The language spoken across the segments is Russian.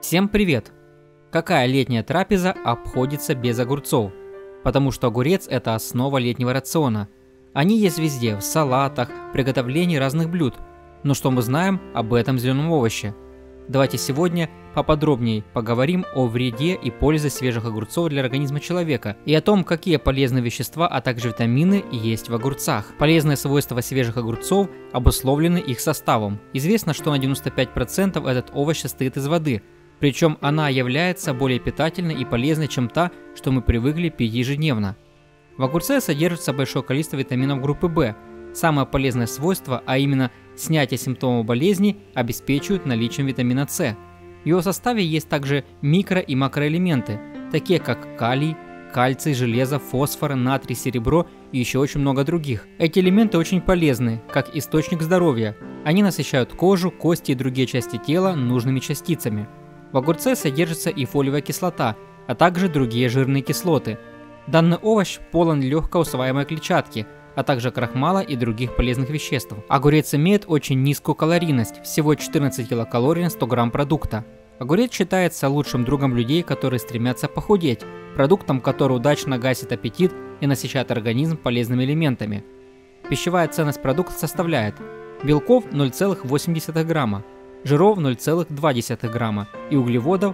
Всем привет! Какая летняя трапеза обходится без огурцов? Потому что огурец – это основа летнего рациона. Они есть везде, в салатах, приготовлении разных блюд. Но что мы знаем об этом зеленом овоще? Давайте сегодня поподробнее поговорим о вреде и пользе свежих огурцов для организма человека и о том, какие полезные вещества, а также витамины есть в огурцах. Полезные свойства свежих огурцов обусловлены их составом. Известно, что на 95% этот овощ состоит из воды, причем она является более питательной и полезной, чем та, что мы привыкли пить ежедневно. В огурце содержится большое количество витаминов группы В. Самое полезное свойство, а именно снятие симптомов болезни, обеспечивают наличием витамина С. В его составе есть также микро- и макроэлементы, такие как калий, кальций, железо, фосфор, натрий, серебро и еще очень много других. Эти элементы очень полезны, как источник здоровья. Они насыщают кожу, кости и другие части тела нужными частицами. В огурце содержится и фолиевая кислота, а также другие жирные кислоты. Данный овощ полон легко усваиваемой клетчатки, а также крахмала и других полезных веществ. Огурец имеет очень низкую калорийность, всего 14 килокалорий на 100 грамм продукта. Огурец считается лучшим другом людей, которые стремятся похудеть, продуктом, который удачно гасит аппетит и насыщает организм полезными элементами. Пищевая ценность продукта составляет белков 0,8 грамма, жиров 0,2 грамма и углеводов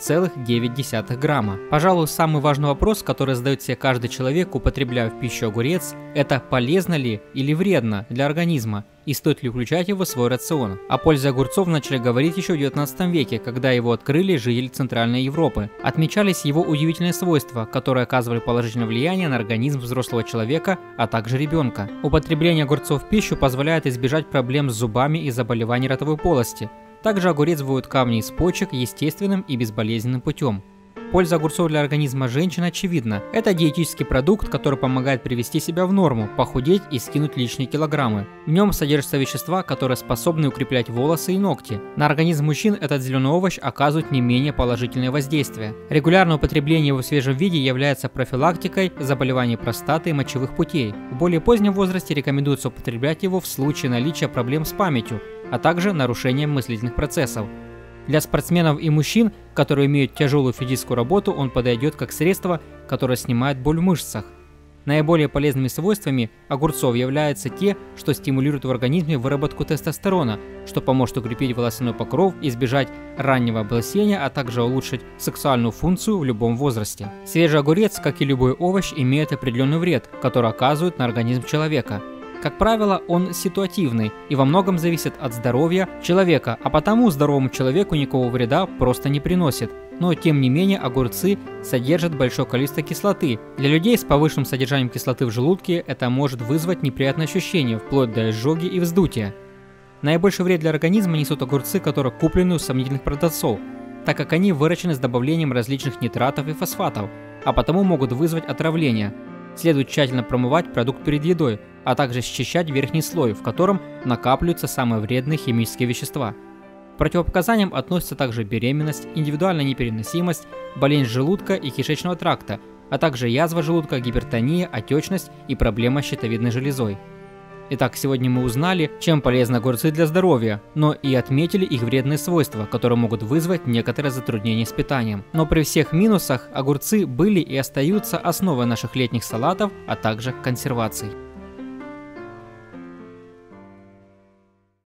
3,9 грамма. Пожалуй, самый важный вопрос, который задает себе каждый человек, употребляя в пищу огурец, это полезно ли или вредно для организма и стоит ли включать его в свой рацион. О пользе огурцов начали говорить еще в 19 веке, когда его открыли жители Центральной Европы. Отмечались его удивительные свойства, которые оказывали положительное влияние на организм взрослого человека, а также ребенка. Употребление огурцов в пищу позволяет избежать проблем с зубами и заболеваний ротовой полости. Также огурец выводит камни из почек естественным и безболезненным путем. Польза огурцов для организма женщины очевидна. Это диетический продукт, который помогает привести себя в норму, похудеть и скинуть лишние килограммы. В нем содержатся вещества, которые способны укреплять волосы и ногти. На организм мужчин этот зеленый овощ оказывает не менее положительное воздействие. Регулярное употребление его в свежем виде является профилактикой заболеваний простаты и мочевых путей. В более позднем возрасте рекомендуется употреблять его в случае наличия проблем с памятью, а также нарушением мыслительных процессов. Для спортсменов и мужчин, которые имеют тяжелую физическую работу, он подойдет как средство, которое снимает боль в мышцах. Наиболее полезными свойствами огурцов являются те, что стимулируют в организме выработку тестостерона, что поможет укрепить волосяной покров, избежать раннего облысения, а также улучшить сексуальную функцию в любом возрасте. Свежий огурец, как и любой овощ, имеет определенный вред, который оказывает на организм человека. Как правило, он ситуативный и во многом зависит от здоровья человека, а потому здоровому человеку никакого вреда просто не приносит. Но тем не менее огурцы содержат большое количество кислоты. Для людей с повышенным содержанием кислоты в желудке это может вызвать неприятные ощущения, вплоть до изжоги и вздутия. Наибольший вред для организма несут огурцы, которые куплены у сомнительных продавцов, так как они выращены с добавлением различных нитратов и фосфатов, а потому могут вызвать отравление. Следует тщательно промывать продукт перед едой, а также счищать верхний слой, в котором накапливаются самые вредные химические вещества. К противопоказаниям относятся также беременность, индивидуальная непереносимость, болезнь желудка и кишечного тракта, а также язва желудка, гипертония, отечность и проблема с щитовидной железой. Итак, сегодня мы узнали, чем полезны огурцы для здоровья, но и отметили их вредные свойства, которые могут вызвать некоторые затруднения с питанием. Но при всех минусах огурцы были и остаются основой наших летних салатов, а также консерваций.